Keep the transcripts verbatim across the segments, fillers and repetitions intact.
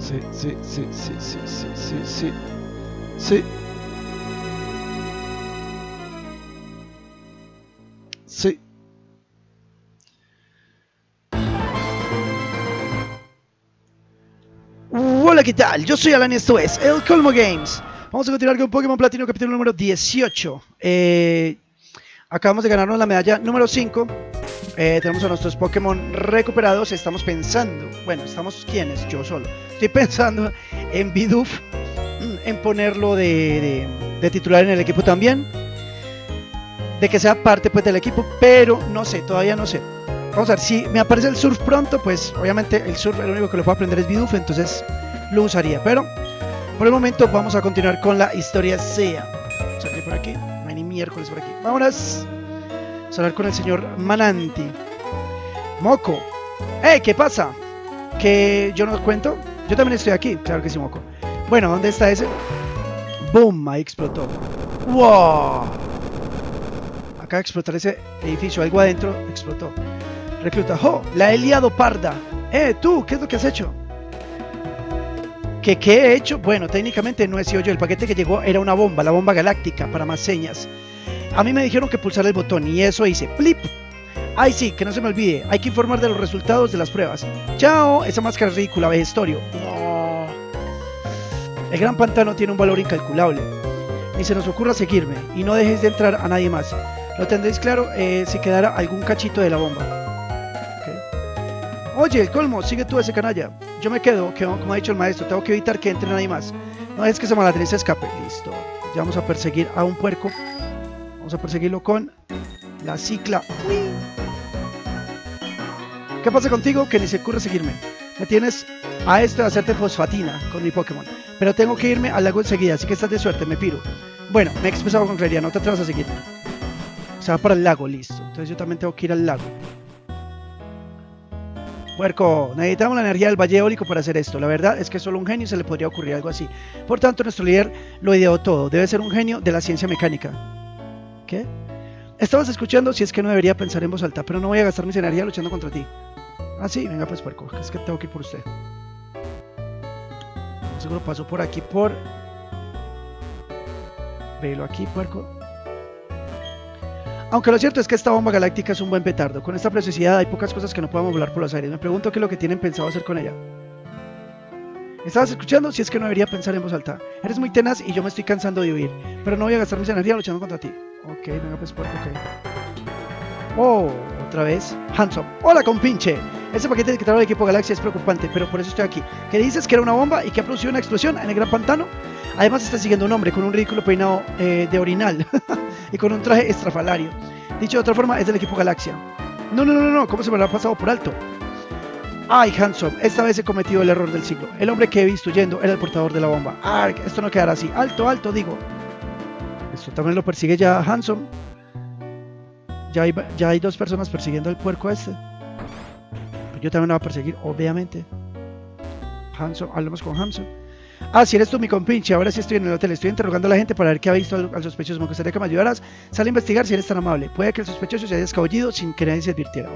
Sí, sí, sí, sí, sí, sí, sí, sí. Sí. Sí. Hola, ¿qué tal? Yo soy Alan y esto es El Colmo Games. Vamos a continuar con Pokémon Platino capítulo número dieciocho. Eh, acabamos de ganarnos la medalla número cinco. Eh, tenemos a nuestros Pokémon recuperados. Estamos pensando, bueno, estamos quiénes, yo solo. Estoy pensando en Bidoof, en ponerlo de, de, de titular en el equipo también. De que sea parte pues del equipo, pero no sé, todavía no sé. Vamos a ver, si me aparece el surf pronto, pues obviamente el surf, el único que lo puedo aprender es Bidoof, entonces lo usaría. Pero por el momento vamos a continuar con la historia SEA. Vamos a ver por aquí, no hay ni miércoles por aquí. Vámonos. Vamos a hablar con el señor Mananti. Moco. ¡Eh! ¿Qué pasa? ¿Que yo no cuento? Yo también estoy aquí, claro que sí, Moco. Bueno, ¿dónde está ese? ¡Boom! Ahí explotó. ¡Wow! Acaba de explotar ese edificio, algo adentro explotó. Recluta, ¡oh! La he liado parda. Eh, tú, ¿qué es lo que has hecho? ¿Qué, qué he hecho? Bueno, técnicamente no he sido yo. El paquete que llegó era una bomba, la bomba galáctica, para más señas. A mí me dijeron que pulsara el botón y eso hice. ¡Plip! Ay, sí, que no se me olvide. Hay que informar de los resultados de las pruebas. ¡Chao! Esa máscara es ridícula, vejestorio. No. El gran pantano tiene un valor incalculable. Ni se nos ocurra seguirme y no dejes de entrar a nadie más. Lo tendréis claro eh, si quedara algún cachito de la bomba. Okay. Oye, el colmo, sigue tú a ese canalla. Yo me quedo, que como ha dicho el maestro, tengo que evitar que entre nadie más. No es que esa maladrez se escape. Listo. Ya vamos a perseguir a un puerco. Vamos a perseguirlo con la cicla. ¡Uy! ¿Qué pasa contigo? Que ni se ocurre seguirme. Me tienes a esto de hacerte fosfatina con mi Pokémon. Pero tengo que irme al lago enseguida, así que estás de suerte, me piro. Bueno, me he expresado con claridad, no te atrevas a seguirme. Se va para el lago, listo. Entonces yo también tengo que ir al lago. Puerco, necesitamos la energía del valle eólico para hacer esto. La verdad es que solo a un genio se le podría ocurrir algo así. Por tanto, nuestro líder lo ideó todo. Debe ser un genio de la ciencia mecánica. ¿Qué? Estabas escuchando, si es que no debería pensar en voz alta, pero no voy a gastar mis energías luchando contra ti. Ah, sí, venga pues, puerco, es que tengo que ir por usted. Seguro pasó por aquí, por... Velo aquí, puerco. Aunque lo cierto es que esta bomba galáctica es un buen petardo. Con esta preciosidad hay pocas cosas que no podamos volar por los aires. Me pregunto qué es lo que tienen pensado hacer con ella. ¿Estabas escuchando? Si es que no debería pensar en voz alta. Eres muy tenaz y yo me estoy cansando de huir. Pero no voy a gastar mis energías luchando contra ti. Ok, venga pues, puerco, ok. Oh, otra vez. Handsome. Hola, compinche. Ese paquete que trae el equipo Galaxia es preocupante, pero por eso estoy aquí. ¿Qué dices? ¿Que era una bomba y que ha producido una explosión en el gran pantano? Además está siguiendo un hombre con un ridículo peinado eh, de orinal y con un traje estrafalario. Dicho de otra forma, es del equipo Galaxia. No, no, no, no, ¿cómo se me lo ha pasado por alto? Ay, Handsome, esta vez he cometido el error del siglo. El hombre que he visto yendo era el portador de la bomba. Ah, esto no quedará así. Alto, alto, digo. Esto también lo persigue ya Handsome. Ya hay, ya hay dos personas persiguiendo al puerco este. Yo también lo voy a perseguir, obviamente. Handsome, hablemos con Handsome. Ah, si eres tú mi compinche, ahora sí estoy en el hotel. Estoy interrogando a la gente para ver qué ha visto al, al sospechoso. Me gustaría que me ayudaras. Sale a investigar si eres tan amable. Puede que el sospechoso se haya escabullido sin que nadie se advirtiera.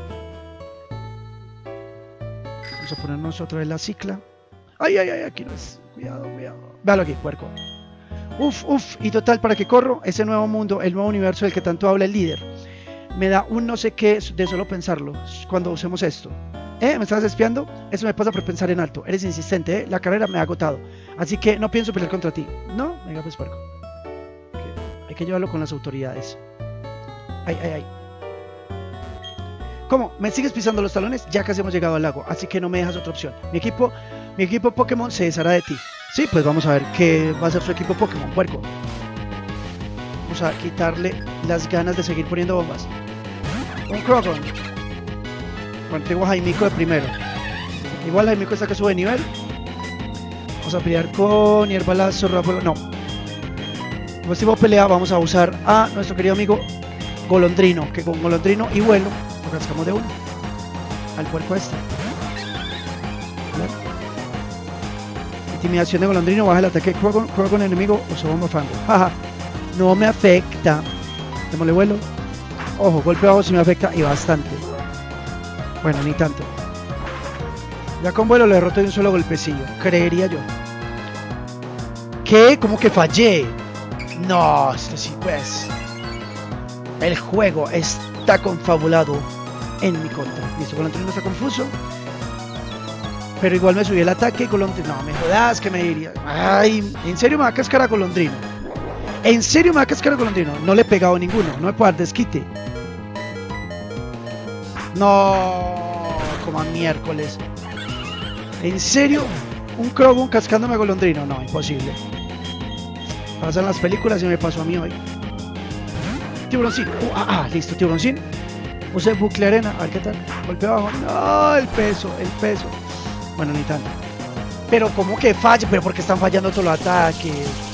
Vamos a ponernos otra vez la cicla. Ay, ay, ay, aquí no es. Cuidado, cuidado. Véalo aquí, puerco. Uf, uf. Y total, ¿para qué corro? Ese nuevo mundo, el nuevo universo del que tanto habla el líder. Me da un no sé qué de solo pensarlo cuando usemos esto. ¿Eh? ¿Me estás espiando? Eso me pasa por pensar en alto. Eres insistente, ¿eh? La carrera me ha agotado. Así que no pienso pelear contra ti. ¿No? Venga, pues, puerco. Okay. Hay que llevarlo con las autoridades. Ay, ay, ay. ¿Cómo? ¿Me sigues pisando los talones? Ya casi hemos llegado al lago, así que no me dejas otra opción. Mi equipo, mi equipo Pokémon se deshará de ti. Sí, pues vamos a ver qué va a hacer su equipo Pokémon, puerco. Vamos a quitarle las ganas de seguir poniendo bombas. Un Croagón. Bueno, tengo a Jaimico de primero. Igual Jaimico está que sube de nivel. Vamos a pelear con Hierbalazo, Ráfago. No. Como tipo de pelea, vamos a usar a nuestro querido amigo Golondrino. Que con Golondrino y vuelo lo cascamos de uno. Al puerco este. ¿Vale? Intimidación de Golondrino, baja el ataque de Croagón, Croagón enemigo o su bomba fango. Jaja. No me afecta. Démosle vuelo. Ojo, golpe bajo si me afecta y bastante. Bueno, ni tanto. Ya con vuelo lo derroto de un solo golpecillo, creería yo. ¿Qué? ¿Cómo que fallé? No, esto sí, pues. El juego está confabulado en mi contra. Listo, Golondrino está confuso. Pero igual me subí el ataque, Golondrino. No, me jodas, que me diría. Ay, ¿en serio me va a cascar a Golondrino? ¿En serio me va a cascar a Golondrino? No le he pegado ninguno, no me puedo dar desquite. No, como a miércoles. ¿En serio? ¿Un Croagun cascándome a Golondrino? No, imposible. Pasan las películas y me pasó a mí hoy. Tiburoncín. Uh, ah, ah, listo, tiburoncín. Puse bucle arena, a ver qué tal. Golpe abajo. No, el peso, el peso. Bueno, ni tanto. Pero como que falla, pero porque están fallando todos los ataques.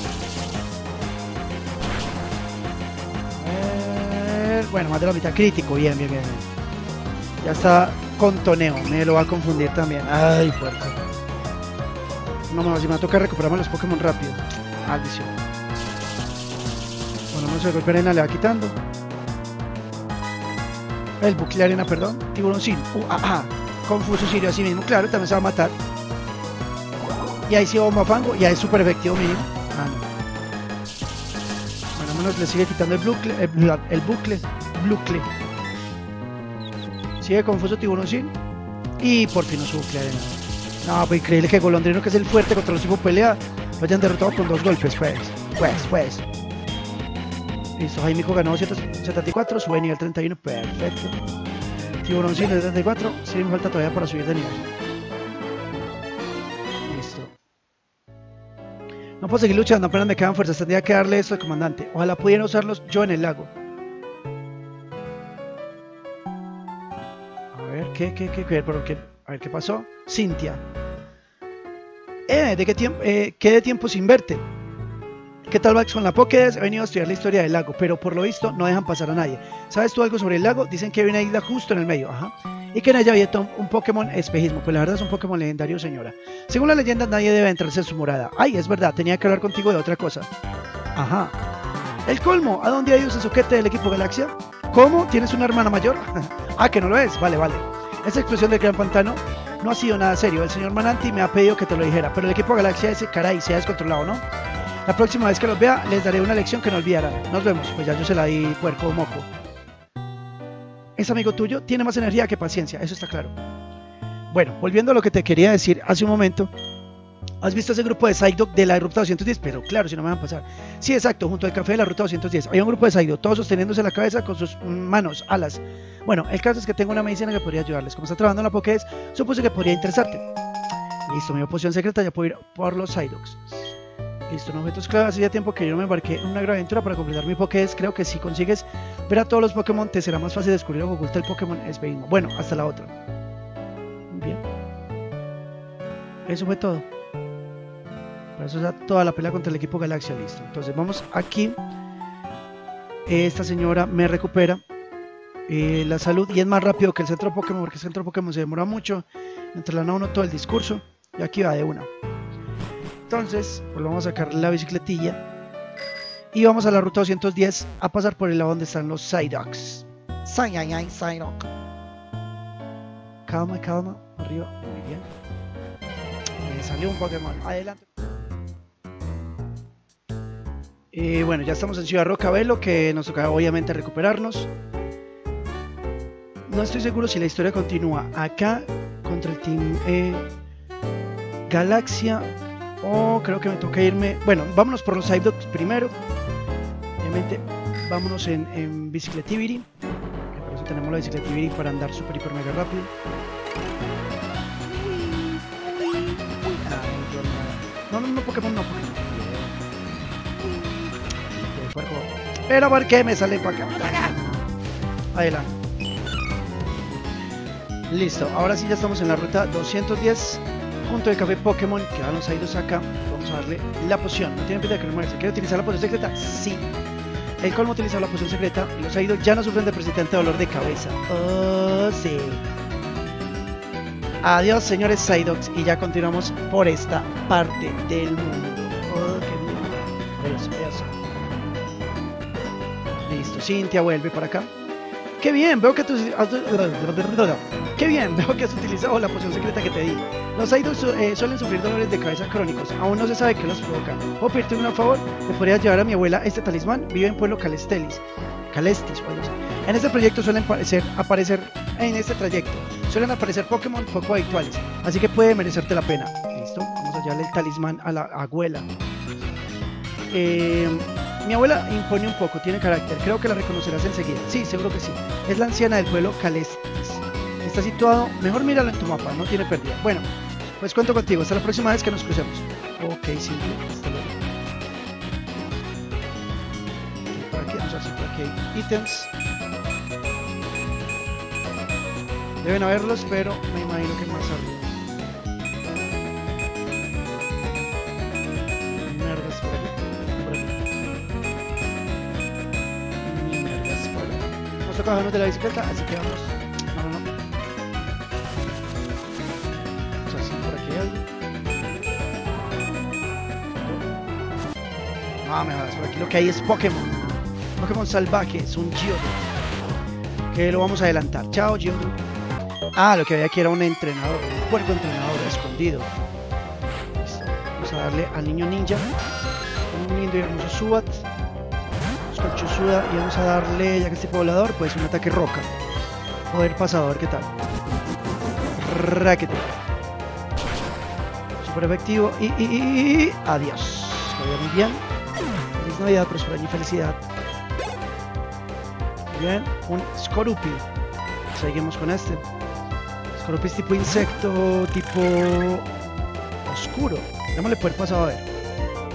A ver, bueno, más de la mitad crítico, bien, bien, bien. Ya está con toneo, me lo va a confundir también. Ay, fuerte. No, no, si me va a tocar recuperarme los Pokémon rápido. Maldición. Bueno, no sé, golpe arena le va quitando. El bucle arena, perdón. Tiburoncín. Uh, ah, ah. Confuso Sirio así mismo, claro, también se va a matar. Y ahí sí bomba fango, ya es súper efectivo mínimo. Ah, no. Bueno, menos le sigue quitando el bucle, el, el bucle, bucle. Sigue confuso Tiburoncín. Y por fin no su bucle arena. No, pues increíble que Golondrino, que es el fuerte contra los tipos pelea, lo hayan derrotado con dos golpes, pues. Pues, pues. Listo, Jaimico ganó setenta y cuatro, sube nivel treinta y uno, perfecto. Tiburoncín de setenta y cuatro, sí me falta todavía para subir de nivel. Listo. No puedo seguir luchando, apenas me quedan fuerzas, tendría que darle esto al comandante. Ojalá pudiera usarlos yo en el lago. A ver, ¿qué, qué, qué, qué, qué? A ver, ¿qué pasó? Cintia. Eh, ¿de qué tiempo, eh, qué de tiempo sin verte? ¿Qué tal vas con la Pokédex? He venido a estudiar la historia del lago, pero por lo visto no dejan pasar a nadie. ¿Sabes tú algo sobre el lago? Dicen que hay una isla justo en el medio, ajá. Y que en ella había un Pokémon espejismo. Pues la verdad es un Pokémon legendario, señora. Según la leyenda, nadie debe entrarse en su morada. Ay, es verdad, tenía que hablar contigo de otra cosa. Ajá. El colmo, ¿a dónde hay ese soquete del equipo Galaxia? ¿Cómo? ¿Tienes una hermana mayor? Ah, que no lo es. Vale, vale. Esa explosión del Gran Pantano no ha sido nada serio. El señor Mananti me ha pedido que te lo dijera, pero el equipo Galaxia ese, caray, se ha descontrolado, ¿no? La próxima vez que los vea, les daré una lección que no olvidarán. Nos vemos. Pues ya yo se la di, puerco moco. Es amigo tuyo, tiene más energía que paciencia, eso está claro. Bueno, volviendo a lo que te quería decir hace un momento. ¿Has visto ese grupo de Psyduck de la ruta doscientos diez? Pero claro, si no me van a pasar. Sí, exacto, junto al café de la ruta doscientos diez. Hay un grupo de Psyduck, todos sosteniéndose la cabeza con sus manos, alas. Bueno, el caso es que tengo una medicina que podría ayudarles. Como está trabajando en la Pokédex, supuse que podría interesarte. Listo, mi poción secreta, ya puedo ir por los Psyducks. Listo, en objetos clave, hace ya tiempo que yo me embarqué en una gran aventura para completar mi Pokédex. Creo que si consigues ver a todos los Pokémon, te será más fácil descubrir lo que oculta el Pokémon espejismo. Bueno, hasta la otra. Bien. Eso fue todo. Para eso es toda la pelea contra el equipo Galaxia, listo. Entonces vamos aquí. Esta señora me recupera eh, la salud y es más rápido que el centro Pokémon, porque el centro Pokémon se demora mucho. Mientras la uno todo el discurso. Y aquí va de una. Entonces, pues vamos a sacar la bicicletilla y vamos a la ruta doscientos diez a pasar por el lado donde están los Psyducks. Psyduck. Calma, calma, arriba, muy bien. Me salió un Pokémon, adelante. Y bueno, ya estamos en Ciudad Rocabelo, que nos toca obviamente recuperarnos. No estoy seguro si la historia continúa acá contra el Team eh, Galaxia. Oh, creo que me toca irme. Bueno, vámonos por los Psyducks primero. Obviamente, vámonos en, en Bicicletivity. Por eso tenemos la Bicicletivity para andar super hiper mega rápido. No, no, no, Pokémon, no, Pokémon. Pero ¿por qué me sale para acá? Adelante. Listo, ahora sí ya estamos en la ruta doscientos diez. Junto al café Pokémon, que van los Psyducks acá. Vamos a darle la poción. No tienen pinta de que no muerse. ¿Quiere utilizar la poción secreta? Sí. El colmo utiliza la poción secreta y los Psyducks ya no sufren de persistente dolor de cabeza. Oh, sí. Adiós, señores Psyducks. Y ya continuamos por esta parte del mundo. Oh, qué lindo. Adiós, adiós. Listo, Cintia vuelve para acá. Qué bien, veo que tú has... Qué bien, veo que has utilizado la poción secreta que te di. Los idols su eh, suelen sufrir dolores de cabeza crónicos. Aún no se sabe qué los provoca. ¿Puedo pedirte un favor? ¿Me podrías llevar a mi abuela este talismán? Vive en pueblo Calestelis. Calestis, o algo así. En este proyecto suelen aparecer, aparecer... En este trayecto suelen aparecer Pokémon poco habituales. Así que puede merecerte la pena. ¿Listo? Vamos a llevarle el talismán a la abuela. Eh... Mi abuela impone un poco, tiene carácter, creo que la reconocerás enseguida. Sí, seguro que sí. Es la anciana del pueblo Calestis. Está situado, mejor míralo en tu mapa, no tiene pérdida. Bueno, pues cuento contigo, hasta la próxima vez que nos crucemos. Ok, simple, hasta luego. Por aquí, vamos a ver si por aquí hay ítems. Deben haberlos, pero me imagino que más arriba. Merdas por aquí. Nos toca bajarnos de la bicicleta, así que vamos. No, no, no. Vamos así por aquí hay. No, me jodas, por aquí lo que hay es Pokémon. Pokémon salvaje, es un Geodude. Que lo vamos a adelantar. Chao, Geodude. Ah, lo que había aquí era un entrenador, un puerco entrenador escondido. Vamos a darle al niño ninja. Un lindo y hermoso Subat. Chusuda, y vamos a darle, ya que es tipo volador, pues un ataque roca. Poder pasador, ¿qué tal? Raquete. Super efectivo y, y, y, y adiós. Que vaya muy bien. Feliz Navidad, próspero año y felicidad. Muy bien, un Skorupi. Seguimos con este. Skorupi es tipo insecto, tipo oscuro. Démosle poder pasador a ver.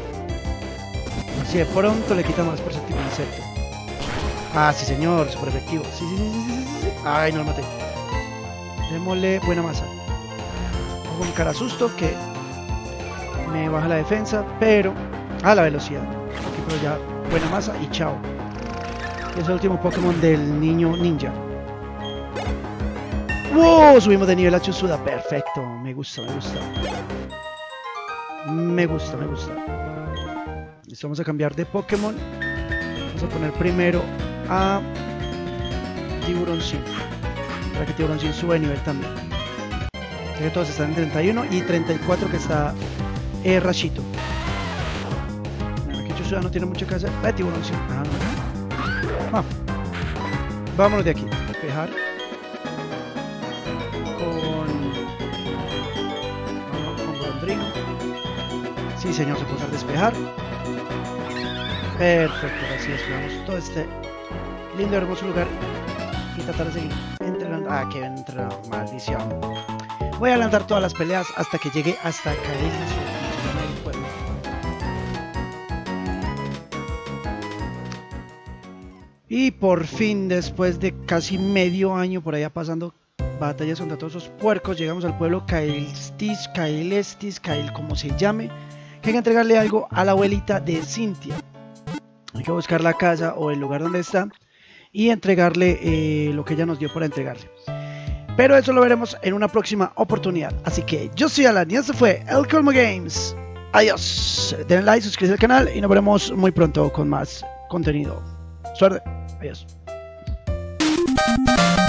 Si de pronto le quita más por ser tipo de insecto. Ah, sí señor, super efectivo. Sí, sí, sí, sí, sí, sí. Ay, no lo maté. Démosle buena masa. Hago un cara susto que me baja la defensa, pero... Ah, la velocidad. Aquí, pero ya buena masa y chao. Y es el último Pokémon del niño ninja. ¡Wow! Subimos de nivel a Chusuda. Perfecto. Me gusta, me gusta. Me gusta, me gusta. Listo, vamos a cambiar de Pokémon. Vamos a poner primero a Tiburoncín, para que Tiburoncín suba de nivel también. Ya que todos están en treinta y uno y treinta y cuatro que está eh, Rashito. Bueno, aquí Chusuda no tiene mucho que hacer. Ah, Tiburoncín. Ah, no. Ah. Vámonos de aquí. Despejar. Con... con Golondrino. Sí, señor, se puede usar despejar. Perfecto, así desplegamos todo este lindo y hermoso lugar y tratar de seguir entrenando. Ah, que entrenado, maldición. Voy a adelantar todas las peleas hasta que llegue hasta caer en su pueblo. Y por fin, después de casi medio año por allá pasando batallas contra todos esos puercos, llegamos al pueblo Caelestis, Caelestis, Cael, como se llame. Que hay que entregarle algo a la abuelita de Cynthia. Hay que buscar la casa o el lugar donde está y entregarle eh, lo que ella nos dio para entregarle. Pero eso lo veremos en una próxima oportunidad. Así que yo soy Alan y esto fue El Colmo Games. Adiós. Denle like, suscríbanse al canal y nos veremos muy pronto con más contenido. Suerte. Adiós.